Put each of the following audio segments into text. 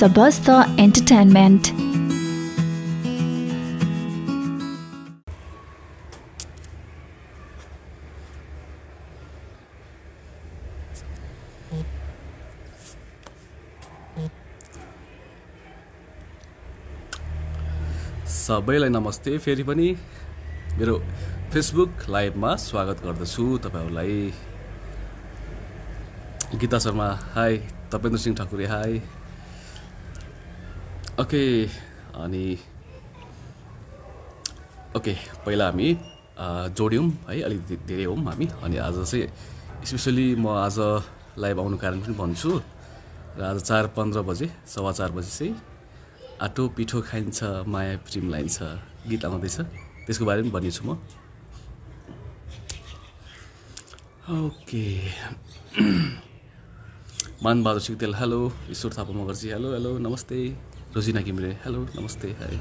Sabasta Entertainment. सबैलाई नमस्ते। फेरि पनि मेरो फेसबुक लाइभमा स्वागत गर्दछु तपाईहरुलाई। Geeta Sharma hi, Tapendra Singh Thakuri hi. Okay, अनि पहिला हामी जोड्यौं है, अलि धेरै हौं हामी। अनि आज चाहिँ स्पेशली म आज लाइभ आउनु कारण पनि भन्छु। र आज 4:15 बजे, 4:15 बजे चाहिँ आटो पिठो खाइन्छ माया प्रेम लाइन्छ गीत आउँदैछ, त्यसको बारेमा भन्नेछु म। ओके, मानबहादुर सिक्देल हेलो, ईश्वर थापा मगर्जी हेलो हेलो नमस्ते, रोजिना घिमिरे हेलो नमस्ते hi.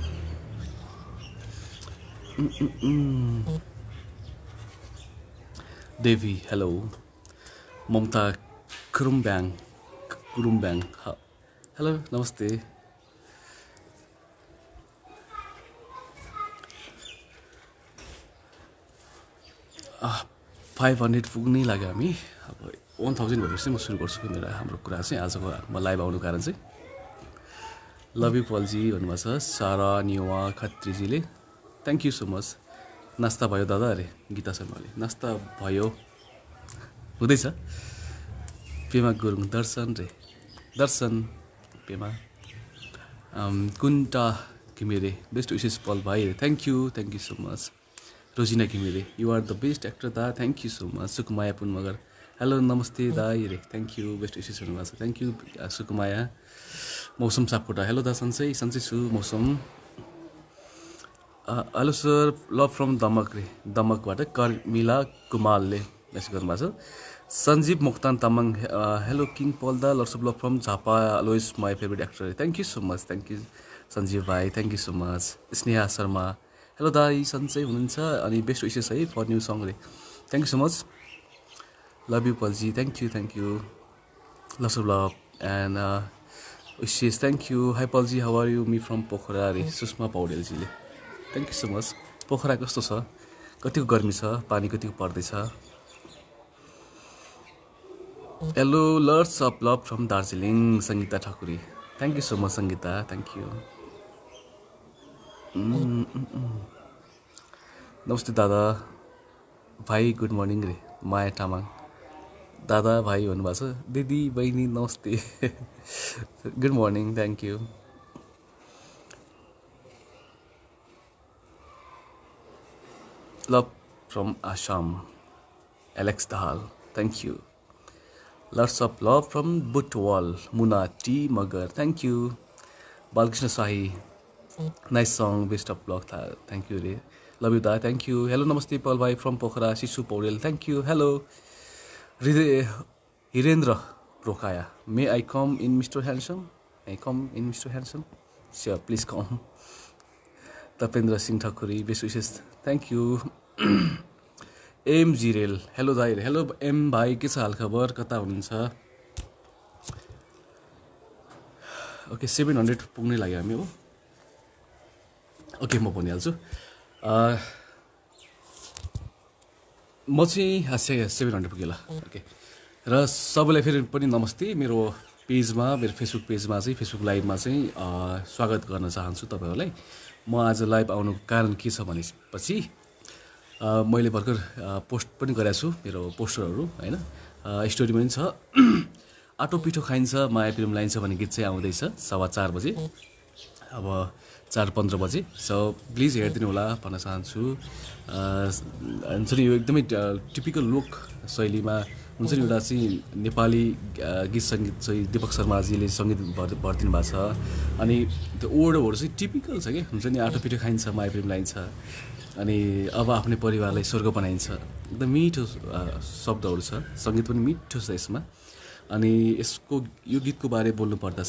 Devi hello, Mamata Kurumbyang hello नमस्ते। 500 पुग्नै लाग्यो हामी। अब 1000 भएपछि म सुरु गर्छु मेरो हाम्रो कुरा चाहिँ। आजको म लाइभ आउनु कारण चाहिँ लभ यु पलजी भन्नुभएको छ सारा निवा खत्रीजीले, थ्याङ्क यू सो मच। नास्ता भयो दादा अरे गीता शर्माले, नास्ता भयो हुँदैछ। पेमा गुरुङ दर्शन पेमा कुन्टा घिमिरे बेस्ट विशेष पल भाइ, thank you so much. Rojina Ghimire you are the best actor दा, thank you so much. Sukumaya Pun Magar hello नमस्ते दाई रे, थ्याङ्क यू बेस्ट विशेष हुनुभएको छ, थ्याङ्क यू सुकुमाया। मौसम सापकोटा हेलो दा, सन्चै छु मौसम। Hello sir, love from Damak रे, दमकबाट कर्मिला कुमालले मेसेज गर्नुभएको छ। सञ्जीव मोक्तान तामाङ हेलो किङ पल दा, lots of love from Jhapa लोइस my favourite actor, thank you so much, thank you Sanjeev भाइ, thank you so much. Sneha Sharma hello दाई सन्चै हुनुहुन्छ, अनि बेस्ट विशेष है फर न्यू सङ रे, thank you so much. Love you पलजी, thank you lots of love and wishes, thank you. Hi पलजी how are you me from Pokhara रे, सुषमा पौडेलजीले, thank you so much. Pokhara कस्तो छ, कतिको गर्मी छ, पानी कतिको पर्दैछ। Hello lots of love from Darjeeling Sangita Thakuri, thank you so much Sangita, thank you. नमस्ते दादा भाइ, गुड मर्निङ रे माया तामाङ, दादा भाइ भन्नुभएको छ। दिदी बहिनी नमस्ते good morning, thank you. Love from Assam Alex Dahal, thank you. Lots of love from Butwal Muna T Magar, thank you. Balkrishna Shahi nice song best of luck, thank you रे, लभ यु दा, थ्याङ्क यू। हेलो नमस्ते पल भाइ from Pokhara Shishu Paudel, thank you. Hello Hirendra Rokaya may I come in mister handsome, sure please come. Tapendra Singh Thakuri best wishes, thank you. Am Jirel hello दाइ रे, hello am भाइ के छ हालखबर, कता हुनुहुन्छ? ओके 700 पुग्नै लाग्यो हामी हो। ओके म भनिहाल्छु, म चाहिँ 700 पुगेँ ल। ओके, र सबैलाई फेरि पनि नमस्ते। मेरो पेजमा, मेरो फेसबुक पेजमा चाहिँ, फेसबुक लाइभमा चाहिँ स्वागत गर्न चाहन्छु तपाईँहरूलाई। म आज लाइभ आउनुको कारण के छ भनेपछि मैले भर्खर पोस्ट पनि गरेको छु, मेरो पोस्टरहरू होइन, स्टोरीमा पनि छ। आटो पिठो खाइन्छ माया प्रेम लाइन्छ भन्ने गीत चाहिँ आउँदैछ 4:15 बजे, अब 4:15 बजे। सो प्लिज हेरिदिनु होला भन्न चाहन्छु। हुन्छ नि यो एकदमै टिपिकल लोक शैलीमा हुन्छ नि, एउटा चाहिँ नेपाली गीत सङ्गीत चाहिँ दीपक शर्माजीले सङ्गीत भरिदिनु भएको छ। अनि त्यो वर्डहरू चाहिँ टिपिकल छ कि, हुन्छ नि आटो पिठो खाइन्छ माया प्रेम लाइन्छ, अनि अब आफ्नै परिवारलाई स्वर्ग बनाइन्छ, एकदम मिठो शब्दहरू छ, सङ्गीत पनि मिठो छ यसमा। अनि यसको यो गीतको बारे भन्नुपर्दा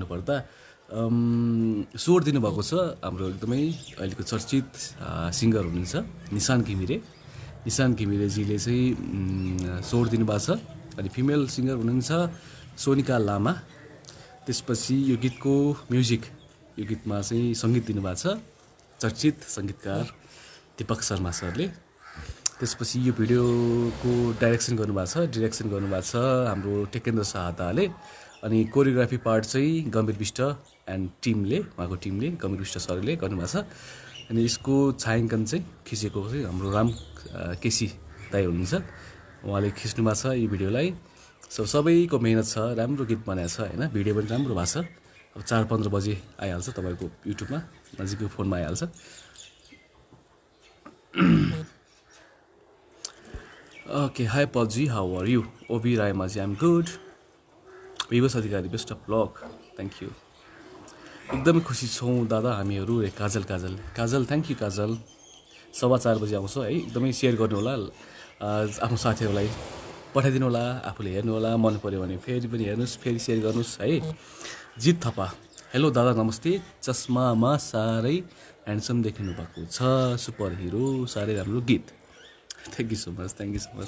स्वर दिनुभएको छ हाम्रो एकदमै अहिलेको चर्चित सिङ्गर हुनुहुन्छ निशान घिमिरेजीले चाहिँ स्वर दिनुभएको छ। अनि फिमेल सिङ्गर हुनुहुन्छ सोनिका लामा, त्यसपछि यो गीतको म्युजिक, यो गीतमा चाहिँ सङ्गीत दिनुभएको छ चर्चित सङ्गीतकार दीपक शर्मा सरले। त्यसपछि यो भिडियोको डिरेक्सन गर्नुभएको छ हाम्रो टेकेन्द्र शाहदाले। अनि कोरियोग्राफी पार्ट चाहिँ गम्भीर विष्ट एन्ड टिमले, उहाँको टिमले, गम्भीर विष्ट सरले गर्नुभएको छ। अनि यसको छायाङ्कन चाहिँ खिचेको चाहिँ हाम्रो राम केसी दाइ हुनुहुन्छ, उहाँले खिच्नु भएको छ यो भिडियोलाई। सबैको मेहनत छ, राम्रो गीत बनाएको छ होइन, भिडियो पनि राम्रो भएको छ। अब 4:15 बजे आइहाल्छ तपाईँको युट्युबमा, नजिकको फोनमा आइहाल्छ। ओके, हाई पलजी, हाउ आर यू? ओबी Rayamajhi, I'm good. Bibash Adhikari, best of luck, thank you. एकदमै खुसी छौँ दादा हामीहरू रे। काजल थ्याङ्क यू काजल। 4:15 बजे आउँछ है, एकदमै सेयर गर्नु होला, आफ्नो साथीहरूलाई पठाइदिनु होला, आफूले हेर्नु होला, मन पऱ्यो भने फेरि पनि हेर्नुहोस्, फेरि सेयर गर्नुहोस् है। जित थापा, हेलो दादा नमस्ते, चस्मामा साह्रै ह्यान्डसम देखिनु भएको छ, सुपर हिरो, साह्रै राम्रो गीत, thank you so much.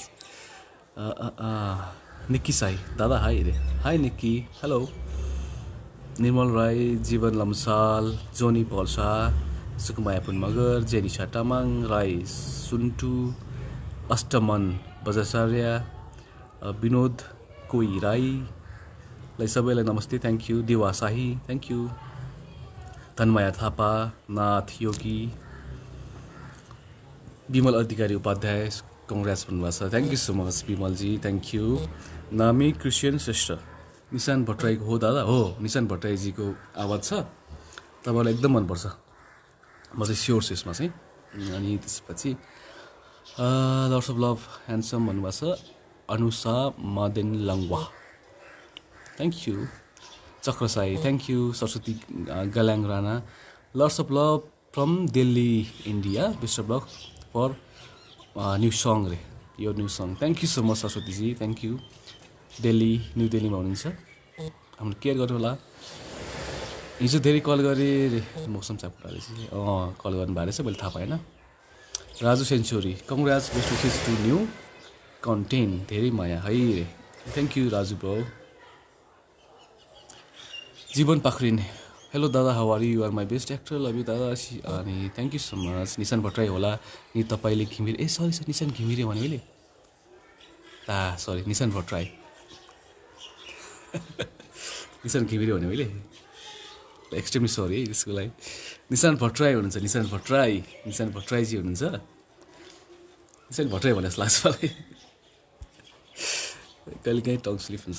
Nikki Sai, दादा हाई रे, hi Nikki, hello. Nirmal Rai, Jeevan Lamsal, जोनी पल्सा, सुकुमाया पुन मगर, जेनिसा तामाङ, राई सुन्टु, अष्टमन बजाचार्य, विनोद कोही राईलाई सबैलाई नमस्ते, thank you. Deva Shahi, thank you. Tanmaya Thapa, Nath Yogi, Bimal Adhikari Upadhyay, Congress भन्नुभएको छ, थ्याङ्क यू सो मच विमलजी, thank you. Nami Christian Shrestha, Nishan भट्टराईको हो दादा? हो, निशान भट्टराईजीको आवाज छ, तपाईँलाई एकदम मनपर्छ, म चाहिँ स्योर छु यसमा चाहिँ। अनि त्यसपछि लर्ड्स अफ लभ ह्यान्डसम भन्नुभएको छ, Anusha Maden Langwa, thank you. Chakra Sai, thank you. Saraswati Galyang Rana, lots of love from Delhi India, best of luck for new song रे, यो new song, thank you so much सरस्वतीजी, थ्याङ्क यू। न्यू दिल्लीमा हुनुहुन्छ, हाम्रो केयर गर्नु होला। हिजो धेरै कल गरेँ रे, मौसम चापको रहेछ, कल गर्नुभएको रहेछ, मैले थाहा पाएन। Raju century, congrats, best wishes to new content, धेरै माया है रे, thank you Raju bro. Jeevan Pakhrin, hello दादा how are you? Are my best actor, love you दादा। अनि thank you so much. Nishan Bhattarai होला नि तपाईँले, घिमिरे, ए सरी निशान घिमिरे भने मैले, सरी निशान भट्टराई निशान घिमिरे भने मैले, एक्सट्रिमली सरी है त्यसको लागि। निशान भट्टराई हुनुहुन्छ, निशान भट्टराईजी हुनुहुन्छ, निशान भट्टराई भने जस्तो लाग्छ मलाई, कहिले काहीँ टङ स्लिप हुन्छ।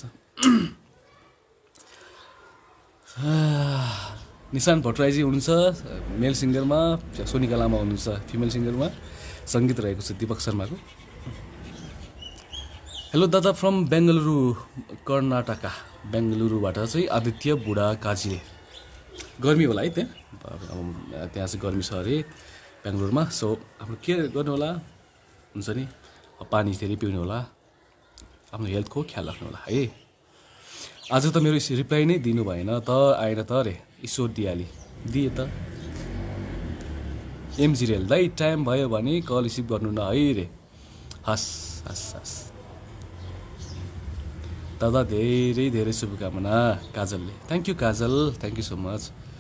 निशान भट्टराईजी हुनुहुन्छ मेल सिङ्गरमा, सोनिका लामा हुनुहुन्छ फिमेल सिङ्गरमा, सङ्गीत रहेको छ दीपक शर्माको। हेलो दादा फ्रम बेङ्गलुरु कर्नाटका, बेङ्गलुरुबाट चाहिँ आदित्य बुढा काजीले। गर्मी होला है त्यहाँ चाहिँ गर्मी छ अरे बेङ्गलुरुमा, सो आफ्नो केयर गर्नु होला, हुन्छ नि, पानी धेरै पिउनु होला, आफ्नो हेल्थको ख्याल राख्नु होला है। आज त मेरो रिप्लाई नै दिनु भएन त, आएन त अरे, ईश्वर दियाली दिए त। एमजिरेल दाइ टाइम भयो भने कल रिसिभ गर्नु न है रे, हस् दादा, धेरै धेरै शुभकामना काजलले, thank you Kajal, thank you so much.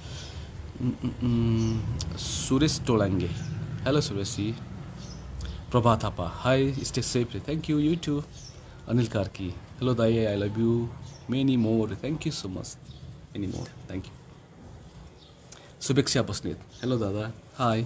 Suresh Tolange, hello सुरेशजी। Prabha Thapa, hi, stay safe रे, thank you, you too. Anil Karki, hello दाइ, I love you many more, thank you so much, many more, thank you. Shubhechha Basnet, hello दादा, हाई।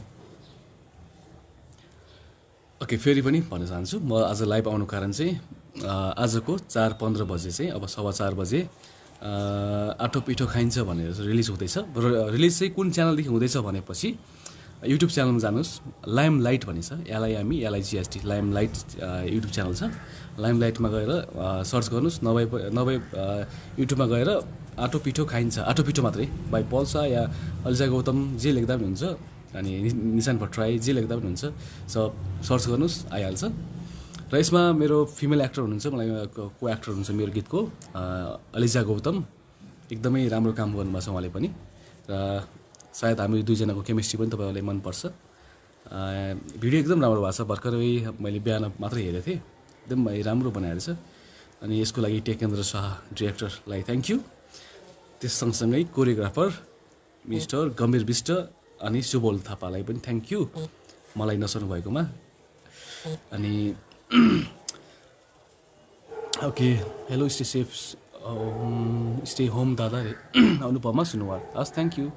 ओके, फेरि पनि भन्न चाहन्छु, म आज लाइभ आउनु कारण चाहिँ आजको 4:15 बजे चाहिँ, अब 4:15 बजे आठो पिठो खाइन्छ भनेर रिलिज हुँदैछ। रिलिज चाहिँ कुन च्यानलदेखि हुँदैछ भनेपछि युट्युब च्यानलमा जानुहोस्, लाइम लाइट भन्ने छ, LIME lime light YouTube channel छ, लाइम लाइटमा गएर सर्च गर्नुहोस्, नभए युट्युबमा गएर आठो पिठो खाइन्छ, आठो पिठो मात्रै बाई पल्सा या अलिजा गौतम जे लेख्दा पनि हुन्छ, अनि निशान भट्टराई जे लेख्दा पनि हुन्छ, सर्च गर्नुहोस् आइहाल्छ। र यसमा मेरो फिमेल एक्टर हुनुहुन्छ, मलाई को एक्टर हुनुहुन्छ मेरो गीतको, अलिजा गौतम, एकदमै राम्रो काम गर्नुभएको छ उहाँले पनि, र सायद हामी दुईजनाको केमिस्ट्री पनि तपाईँहरूलाई मनपर्छ। भिडियो एकदम राम्रो भएको छ, भर्खरै मैले बिहान मात्रै हेरेको थिएँ, एकदम राम्रो बनाएर छ। अनि यसको लागि टेकेन्द्र शाह डिरेक्टरलाई थ्याङ्क यू। त्यस सँगसँगै कोरियोग्राफर मिस्टर गम्भीर विष्ट अनि सुबोल थापालाई पनि थ्याङ्क यू मलाई नसर्नु भएकोमा। अनि okay hello stay safe stay home दादा रे अनुपमा सुनुवार हस् थ्याङ्क यू।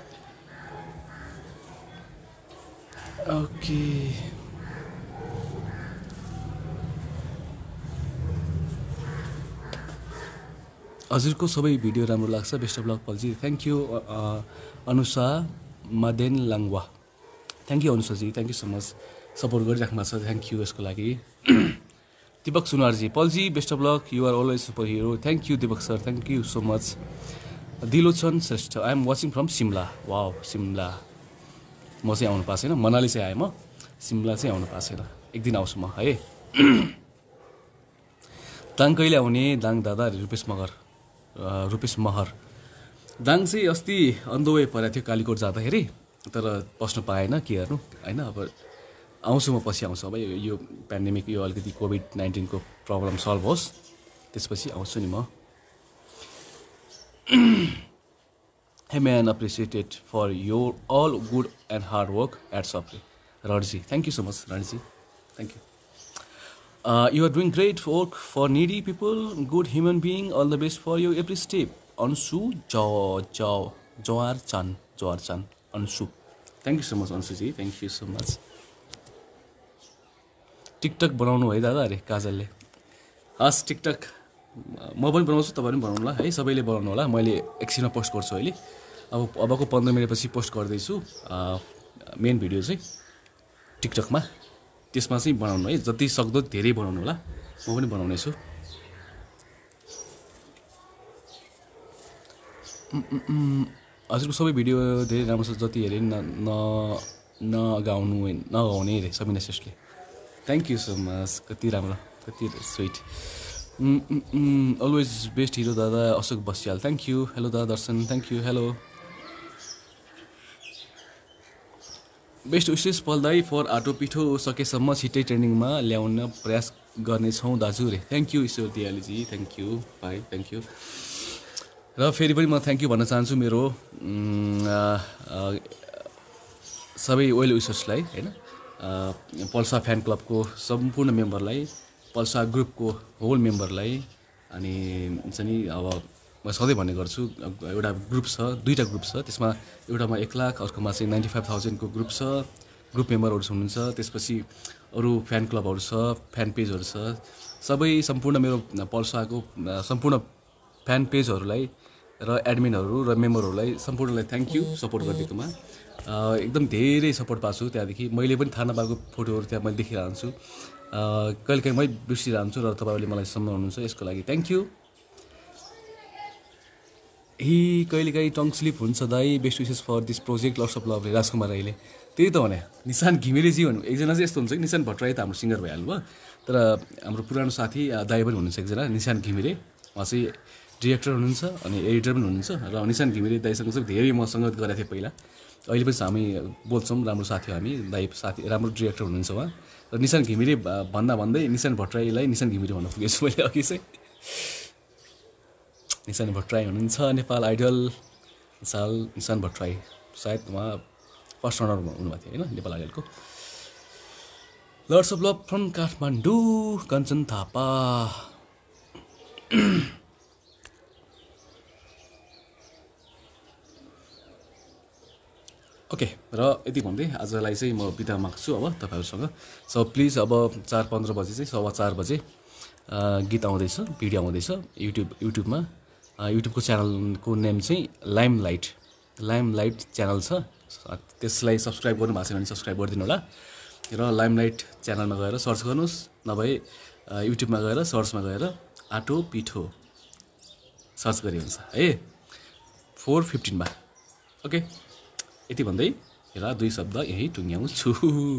ओके हजुरको सबै भिडियो राम्रो लाग्छ बेस्ट अफ लक पल्जी thank you. Anusha Maden Langwa thank you अनुषाजी thank you so much support गरिराख्नु भएको छ थ्याङ्क यू यसको लागि। दीपक सुनवारजी पल्जी best of luck you are always super hero thank you Deepak sir thank you so much. Dilochan Shrestha I am watching from Shimla wow Shimla म चाहिँ आउनु पाएको छैन मनाली चाहिँ आएँ म सिमला चाहिँ आउनु पाएको छैन एक दिन आउँछु म है। दाङ कहिले आउने दाङ दादा रुपेश महर दाङ चाहिँ अस्ति अन द वे परेको थियो कालीकोट जाँदाखेरि तर बस्नु पाएन के गर्नु होइन। अब आउँछु म पछि आउँछु अब यो पेन्डेमिक यो अलिकति कोभिड-19 को प्रब्लम सल्भ होस् त्यसपछि आउँछु नि म। Hey man, appreciated for your all good and hard work at Sopri. Radji, thank you so much, Radji. Thank you. You are doing great work for needy people, good human being. All the best for you every step. Anshu Jawar Chan, Anshu. Thank you so much, Anshu ji. Thank you so much. TikTok बनाउनु है दादा अरे काजलले हस् TikTok म पनि बनाउँछु तपाईहरु पनि बनाउनु होला है सबैले बनाउनु होला मैले एकछिनमा पोस्ट गर्छु अहिले अबको 15 मिनेटपछि पोस्ट गर्दै छु मेन भिडियो चाहिँ टिकटकमा त्यसमा चाहिँ बनाउनु है जति सक्दो धेरै बनाउनु होला म पनि बनाउने छु। हजुरको सबै भिडियो धेरै राम्रो छ जति हेरे नगाउने रे सबिना श्रेष्ठले थ्याङ्क यू सो मच कति राम्रो कति स्वीट। अलवेज बेस्ट हिरो दादा Ashok Basyal thank you. Hello दादा Darshan thank you hello. Best wishes पल्दाई फर आटो पिठो सकेसम्म छिट्टै ट्रेनिङमा ल्याउन प्रयास गर्नेछौँ दाजु रे थ्याङ्क यू ईश्वर दियालीजी थ्याङ्क यू भाइ थ्याङ्क यू। र फेरि पनि म थ्याङ्क यू भन्न चाहन्छु मेरो सबै वेल विशर्सलाई होइन पल्सा फ्यान क्लबको सम्पूर्ण मेम्बरलाई पल्सा ग्रुपको होल मेम्बरलाई अनि हुन्छ नि अब म सधैँ भन्ने गर्छु एउटा ग्रुप छ दुईटा ग्रुप छ त्यसमा एउटामा 1 लाख अर्कोमा चाहिँ 95,000 को ग्रुप छ ग्रुप मेम्बरहरू हुनुहुन्छ त्यसपछि अरू फ्यान क्लबहरू छ फ्यान पेजहरू छ सबै सम्पूर्ण मेरो पल्साको सम्पूर्ण फ्यान पेजहरूलाई र एडमिनहरू र मेम्बरहरूलाई सम्पूर्णलाई थ्याङ्क यू सपोर्ट गरिदिएकोमा एकदम धेरै सपोर्ट पाएको छु त्यहाँदेखि मैले पनि थाहा नपाएको फोटोहरू त्यहाँ मैले देखिरहन्छु कहिलेकाहीँ मै बिर्सिरहन्छु र तपाईँहरूले मलाई सम्झाउनुहुन्छ यसको लागि थ्याङ्क यू। कहिलेकाहीँ टङ स्लिप हुन्छ दाइ best wishes for this project lots of love Rajkumar राईले त्यही त भने निशान घिमिरेजी भन्नु एकजना चाहिँ यस्तो हुन्छ कि निशान भट्टराई त हाम्रो सिङ्गर भइहाल्नु भयो तर हाम्रो पुरानो साथी दाइ पनि हुनुहुन्छ एकजना निशान घिमिरे उहाँ चाहिँ डिरेक्टर हुनुहुन्छ अनि एडिटर पनि हुनुहुन्छ र निशान घिमिरे दाइसँग चाहिँ धेरै म सङ्गत गरेको थिएँ पहिला अहिले पनि हामी बोल्छौँ राम्रो साथी हो हामी दाइ साथी राम्रो डिरेक्टर हुनुहुन्छ उहाँ र निशान घिमिरे भन्दै निशान भट्टराईलाई निशान घिमिरे भन्न पुगेछु मैले अघि चाहिँ निशान भट्टराई हुनुहुन्छ नेपाल आइडल निशान भट्टराई सायद उहाँ फर्स्ट रनर हुनुभएको थियो होइन नेपाल आइडलको। Lots of love from Kathmandu Kanchan Thapa okay र यति भन्दै आजलाई चाहिँ म बिदा माग्छु अब तपाईँहरूसँग सो प्लिज अब 4:15 बजे चाहिँ 4:15 बजे गीत आउँदैछ भिडियो आउँदैछ युट्युबमा युट्युबको च्यानलको नेम चाहिँ लाइमलाइट च्यानल छ त्यसलाई सब्सक्राइब गर्नु भएको छैन भने सब्सक्राइब गरिदिनु होला र लाइमलाइट च्यानलमा गएर सर्च गर्नुहोस् नभए युट्युबमा गएर सर्चमा गएर आटो पिठो सर्च गरे हुन्छ है 4:15 मा ओके यति भन्दै हेरा 2 शब्द यही टुङ्ग्याउँछु।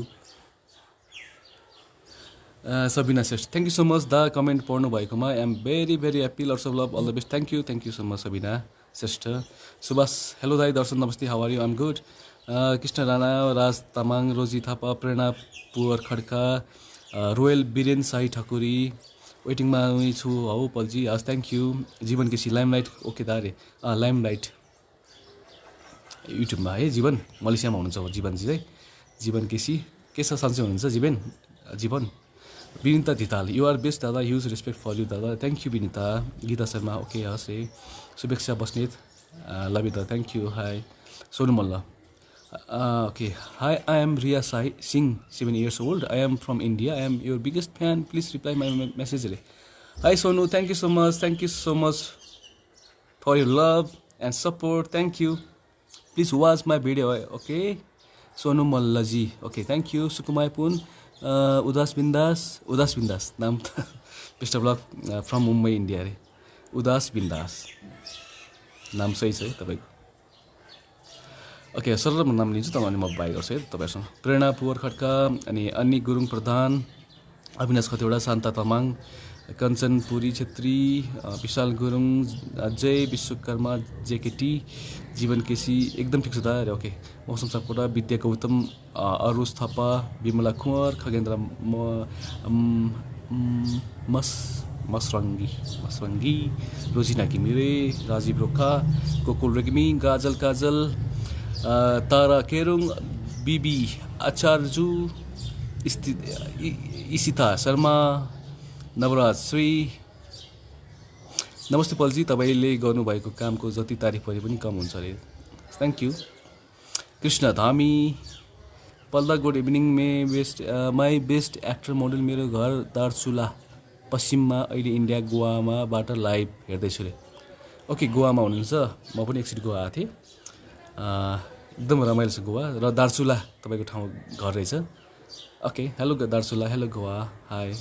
Sabina Shrestha thank you so much दा कमेन्ट पढ्नु भएकोमा I am very happy lots of love all the best thank you so much Sabina Shrestha. Subhash hello दाई दर्शन नमस्ते how are you I am good. Krishna Rana Raj Tamang Roji Thapa Prerana Puwar Khadka Royal Biren Sai Thakuri वेटिङमा छु हौ पलजी हस् थ्याङ्क यू जीवन केसी लाइमलाइट ओके दा अरे लाइमलाइट युट्युबमा है जीवन मलेसियामा हुनुहुन्छ जीवनजी चाहिँ जीवन केसी के छ सन्चै हुनुहुन्छ Jeevan Binita Dhital you are best दादा ह्युज रेस्पेक्ट फर यु दादा thank you Binita Geeta Sharma okay हस् है शुभेच्छा बस्नेत लभ यु दादा thank you hi Sonu Malla okay hi I am Riya Sai Singh 7 years old I am from India I am your biggest fan please reply my message अरे hi Sonu thank you so much for your love and support thank you please watch my video okay Sonu मल्लजी okay thank you Sukumai Pun उदास बिन्दास नाम त best of luck from Mumbai India अरे उदास बिन्दास नाम सही छ है तपाईँको ओके सर म नाम लिन्छु अनि म बाई गर्छु है तपाईँहरूसँग प्रेरणा पुवर खड्का अनि अन्नी गुरुङ प्रधान अविनाश खतिवडा शान्ता तामाङ कञ्चन पुरी छेत्री विशाल गुरुङ अजय विश्वकर्मा जेकेटी जीवन केसी एकदम ठिक छ दा अरे ओके मौसम सापकोटा विद्या गौतम अरुष थापा विमला कुँवर खगेन्द्र मसरङ्गी रोजिना घिमिरे राजीव रोका गोकुल रेग्मी गाजल काजल तारा केरुङ बिबी आचार्जु इसिता शर्मा नवराज श्री नमस्ते पलजी तपाईँले गर्नुभएको कामको जति तारिफ गरे पनि कम हुन्छ अरे थ्याङ्क यू कृष्ण धामी पल्दा good evening my best actor model मेरो घर दार्चुला पश्चिममा अहिले इन्डिया गोवामाबाट लाइभ हेर्दैछु रे ओके गोवामा हुनुहुन्छ म पनि एकचोटि गोवा आएको थिएँ एकदम रमाइलो छ गोवा र दार्चुला तपाईँको ठाउँ घर रहेछ okay hello Darchula hello Goa hi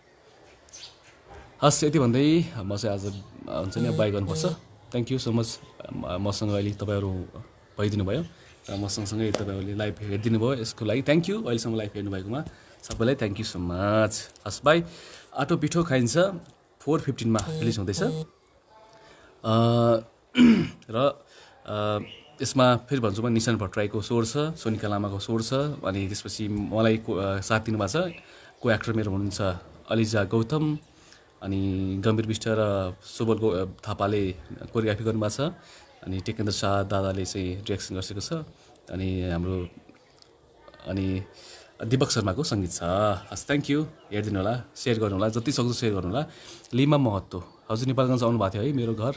हस् यति भन्दै म चाहिँ आज हुन्छ नि बाई गर्नुपर्छ थ्याङ्क यू सो मच मसँग अहिले तपाईँहरू भइदिनु भयो र म सँगसँगै तपाईँहरूले लाइभ हेरिदिनु भयो यसको लागि थ्याङ्क यू अहिलेसम्म लाइभ हेर्नु भएकोमा सबैलाई थ्याङ्क यू सो मच हस् बाई आटो पिठो खाइन्छ 4:15 रिलिज हुँदैछ र यसमा फेरि भन्छु म निशान भट्टराईको स्वर छ सोनिका लामाको स्वर छ अनि त्यसपछि मलाई साथ दिनुभएको छ को एक्टर मेरो हुनुहुन्छ अलिजा गौतम अनि गम्भीर विष्ट र सुबल थापाले कोरियोग्राफी गर्नुभएको छ अनि टेकेन्द्र शाह दादाले चाहिँ डिरेक्सन गरिसकेको छ अनि हाम्रो अनि दिपक शर्माको सङ्गीत छ हस् थ्याङ्क यू हेरिदिनु होला सेयर गर्नु होला जति सक्दो सेयर गर्नु होला लिमा महत्तो हजुर नेपालगञ्ज आउनुभएको थियो है मेरो घर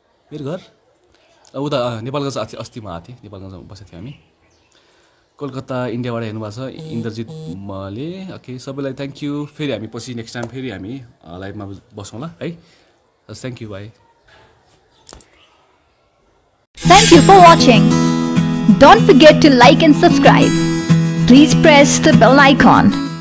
उता नेपालगञ्ज अस्तिमा आएको थिएँ नेपालगञ्जमा बसेको थियौँ हामी कोलकाता इन्डियाबाट हेर्नुभएको छ इन्द्रजित मले ओके सबैलाई थ्याङ्क यू फेरि हामी पछि नेक्स्ट टाइम फेरि हामी लाइभमा बसौँला है thank you bye Thank you for watching. Don't forget to like and subscribe. Please press the bell icon.